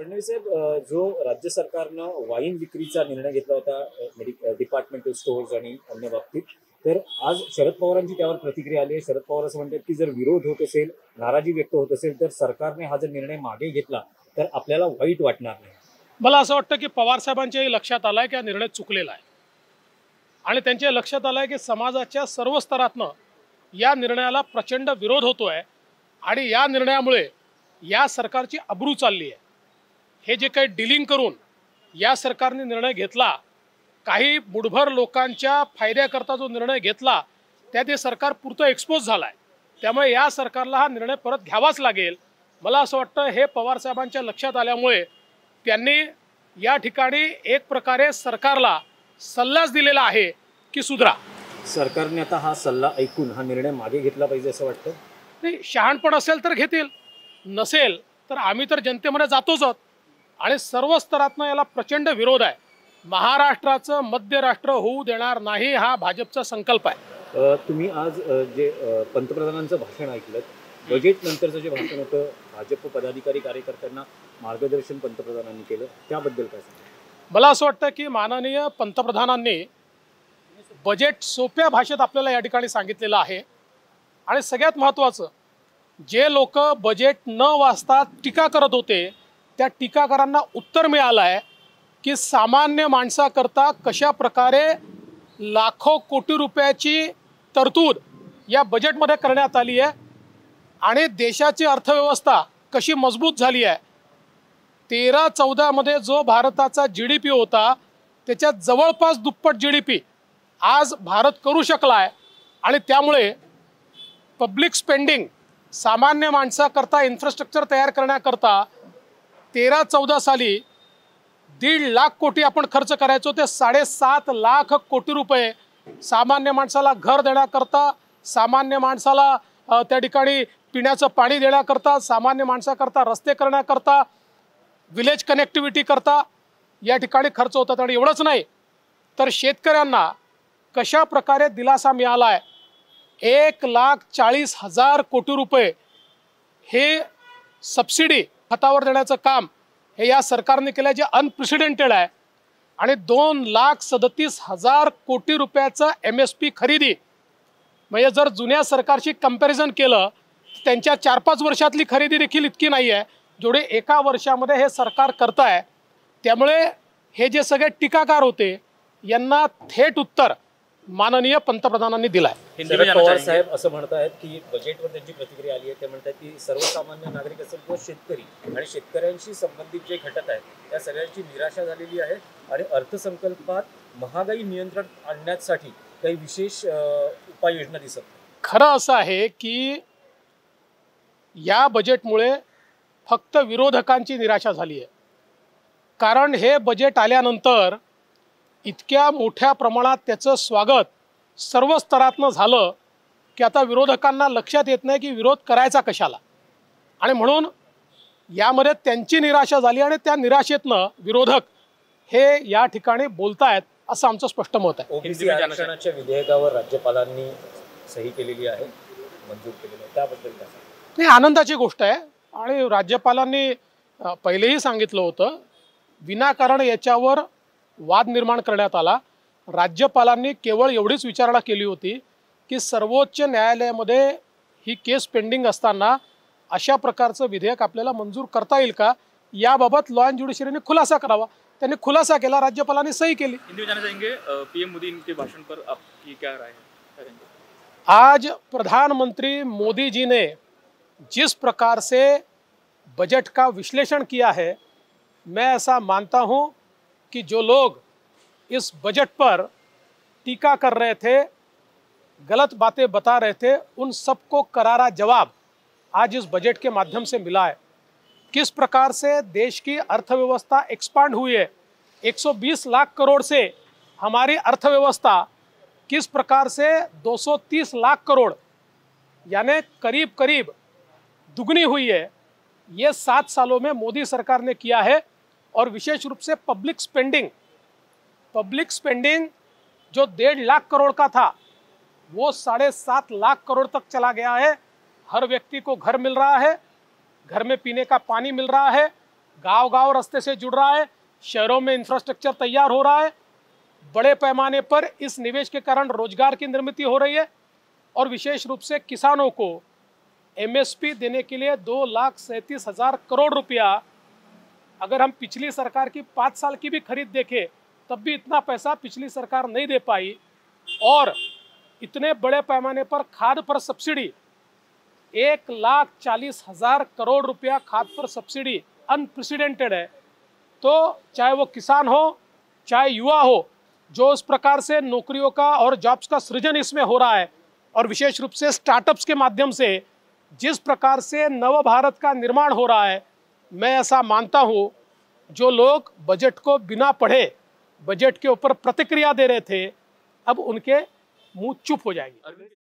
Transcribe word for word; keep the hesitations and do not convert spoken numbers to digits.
फडणवीस साहेब, अ, जो राज्य सरकारनं वाईन विक्रीचा निर्णय घेतला होता अ, मेडिक डिपार्टमेंटल स्टोअर्स आणि अन्य बाबतीत, तर आज शरद पवारांची त्यावर प्रतिक्रिया आली आहे. शरद पवार असं म्हणतात की जर विरोध होत असेल, नाराजी व्यक्त होत असेल, तर सरकारने हा जर निर्णय मागे घेतला तर आपल्याला वाईट वाटणार नाही. मला असं वाटतं की पवार साहेबांच्याही लक्षात आलं आहे की हा निर्णय चुकलेला आहे आणि त्यांच्या लक्षात आलं आहे की समाजाच्या सर्व स्तरातनं या निर्णयाला प्रचंड विरोध होतो आहे आणि या निर्णयामुळे या सरकारची अब्रू चालली आहे. हे जे काही डिलिंग करून या सरकारने निर्णय घेतला, काही बुडभर लोकांच्या फायद्याकरता जो निर्णय घेतला त्यात हे सरकार पुरतं एक्सपोज झाला आहे. त्यामुळे या सरकारला हा निर्णय परत घ्यावाच लागेल. मला असं वाटतं हे पवारसाहेबांच्या लक्षात आल्यामुळे त्यांनी या ठिकाणी एक प्रकारे सरकारला सल्लाच दिलेला आहे की सुधरा. सरकारने आता हा सल्ला ऐकून हा निर्णय मागे घेतला पाहिजे असं वाटतं. नाही, शहाणपण असेल तर घेतील, नसेल तर आम्ही तर जनतेमध्ये जातोच आहोत आणि सर्व स्तरातनं याला प्रचंड विरोध आहे. महाराष्ट्राचं मध्य राष्ट्र होऊ देणार नाही हा भाजपचा संकल्प आहे. अ, तुम्ही आज अ, जे अ, पंतप्रधानांचं भाषण ऐकलं, बजेट नंतरचं जे भाषण होतं, भाजप पदाधिकारी कार्यकर्त्यांना मार्गदर्शन पंतप्रधानांनी केलं, त्याबद्दल काय सांगा? मला असं वाटतं की माननीय पंतप्रधानांनी बजेट सोप्या भाषेत आपल्याला या ठिकाणी सांगितलेलं आहे आणि सगळ्यात महत्त्वाचं, जे लोक बजेट न वाचता टीका करत होते त्या टीकाकारांना उत्तर मिळालं आहे की सामान्य माणसाकरता कशा प्रकारे लाखो कोटी रुपयाची तरतूद या बजेटमध्ये करण्यात आली आहे आणि देशाची अर्थव्यवस्था कशी मजबूत झाली आहे. तेरा चौदामध्ये जो भारताचा जी डी पी होता त्याच्यात जवळपास दुप्पट जी डी पी आज भारत करू शकला आहे आणि त्यामुळे पब्लिक स्पेंडिंग सामान्य माणसाकरता इन्फ्रास्ट्रक्चर तयार करण्याकरता तेरा चौदा साली दीड लाख कोटी आपण खर्च करायचो, ते साडेसात लाख कोटी रुपये सामान्य माणसाला घर देण्याकरता, सामान्य माणसाला त्या ठिकाणी पिण्याचं पाणी देण्याकरता, सामान्य माणसाकरता रस्ते करण्याकरता, विलेज कनेक्टिव्हिटी करता या ठिकाणी खर्च होतात. आणि एवढंच नाही तर शेतकऱ्यांना कशा प्रकारे दिलासा मिळाला आहे. एक लाख चाळीस हजार कोटी रुपये हे सबसिडी खतावर देण्याचं काम हे या सरकारने केलं, जे अनप्रेसिडेंटेड आहे. आणि दोन लाख सदतीस हजार कोटी रुपयाचं एम एस पी खरेदी, म्हणजे जर जुन्या सरकारशी कंपॅरिझन केलं त्यांच्या चार पाच वर्षातली खरेदी देखील इतकी नाही आहे जेवढे एका वर्षामध्ये हे सरकार करत आहे. त्यामुळे हे जे सगळे टीकाकार होते यांना थेट उत्तर माननीय पंतप्रधानांनी दिलाय. शरद पवार साहेब असं म्हणतात की बजेटवर त्यांची प्रतिक्रिया आली आहे. ते म्हणतात की सर्वसामान्य नागरिक असेल किंवा शेतकरी आणि शेतकऱ्यांशी संबंधित जे घटक आहेत त्या सगळ्यांची निराशा झालेली आहे आणि अर्थसंकल्पात महागाई नियंत्रण आणण्यासाठी काही विशेष उपाययोजना दिसत नाही. खरं असं आहे की या बजेटमुळे फक्त विरोधकांची निराशा झाली आहे. कारण हे बजेट आल्यानंतर इतक्या मोठ्या प्रमाणात त्याचं स्वागत सर्व स्तरातनं झालं की आता विरोधकांना लक्षात येत नाही की विरोध करायचा कशाला, आणि म्हणून यामध्ये त्यांची निराशा झाली आणि त्या निराशेतनं विरोधक हे या ठिकाणी बोलतायत असं आमचं स्पष्ट मत आहे. ओबीसी आरक्षणाच्या विधेयकावर राज्यपालांनी सही केलेली आहे, मंजूर केलेली आहे, त्याबद्दल काय सांगा? ही आनंदाची गोष्ट आहे आणि राज्यपालांनी पहिलेही सांगितलं होतं विनाकारण याच्यावर वाद निर्माण करण्यात आला. राज्यपालांनी केवळ एवढीच विचारणा केली होती की सर्वोच्च न्यायालयामध्ये ही केस पेंडिंग असताना अशा प्रकारचं विधेयक आपल्याला मंजूर करता येईल का, याबाबत लॉ अँड ज्युडिशरीने खुलासा करावा. त्यांनी खुलासा केला, राज्यपालांनी सही केली. हिंदी में जानना चाहेंगे पीएम मोदी के भाषण पर आपकी क्या राय है? आज प्रधानमंत्री मोदी जी ने जिस प्रकार से बजट का विश्लेषण किया है, मैं ऐसा मानता हूं कि जो लोग इस बजट पर टीका कर रहे थे, गलत बातें बता रहे थे, उन सबको करारा जवाब आज इस बजट के माध्यम से मिला है. किस प्रकार से देश की अर्थव्यवस्था एक्सपांड हुई है, एक सौ बीस लाख करोड़ से हमारी अर्थव्यवस्था किस प्रकार से दो सौ तीस लाख करोड़ यानी करीब करीब दुगनी हुई है, ये सात सालों में मोदी सरकार ने किया है. और विशेष रूप से पब्लिक स्पेंडिंग पब्लिक स्पेंडिंग जो डेढ़ लाख करोड़ का था वो साढ़े सात लाख करोड़ तक चला गया है. हर व्यक्ति को घर मिल रहा है, घर में पीने का पानी मिल रहा है, गांव गांव रास्ते से जुड़ रहा है, शहरों में इंफ्रास्ट्रक्चर तैयार हो रहा है, बड़े पैमाने पर इस निवेश के कारण रोजगार की निर्मित हो रही है और विशेष रूप से किसानों को एमएसपी देने के लिए दो लाख सैंतीस हजार करोड़ रुपया, अगर हम पिछली सरकार की पाँच साल की भी खरीद देखें तब भी इतना पैसा पिछली सरकार नहीं दे पाई। और इतने बड़े पैमाने पर खाद पर सब्सिडी, एक लाख चालीस हजार करोड़ रुपया खाद पर सब्सिडी अनप्रेसिडेंटेड है। तो चाहे वो किसान हो चाहे युवा हो, जो इस प्रकार से नौकरियों का और जॉब्स का सृजन इसमें हो रहा है और विशेष रूप से स्टार्टअप्स के माध्यम से जिस प्रकार से नव भारत का निर्माण हो रहा है, मैं ऐसा मानता हूँ जो लोग बजट को बिना पढ़े बजट के ऊपर प्रतिक्रिया दे रहे थे, अब उनके मुंह चुप हो जाएंगे।